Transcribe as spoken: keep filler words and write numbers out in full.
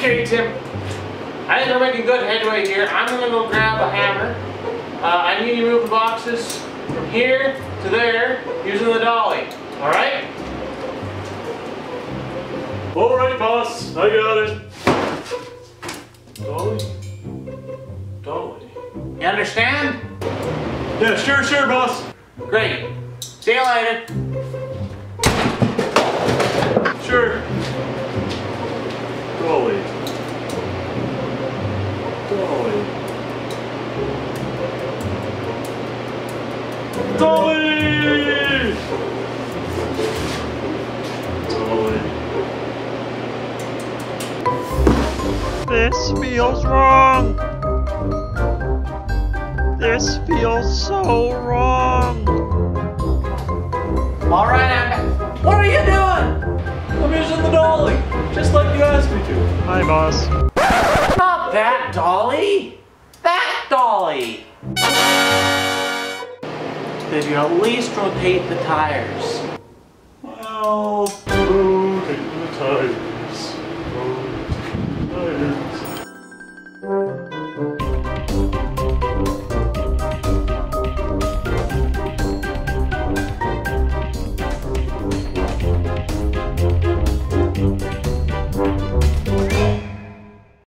Okay, Tim. I think we're making good headway here. I'm gonna go grab a hammer. Uh, I need you to move the boxes from here to there using the dolly. Alright? Alright, boss. I got it. Dolly? Dolly. You understand? Yeah, sure, sure, boss. Great. See you later. Sure. Dolly. Dolly. Dolly! Dolly. This feels wrong. This feels so wrong. All right, I'm back. What are you doing? I'm using the dolly, just like you asked me to. Hi, boss. Not that dolly. That dolly. Did you at least rotate the tires?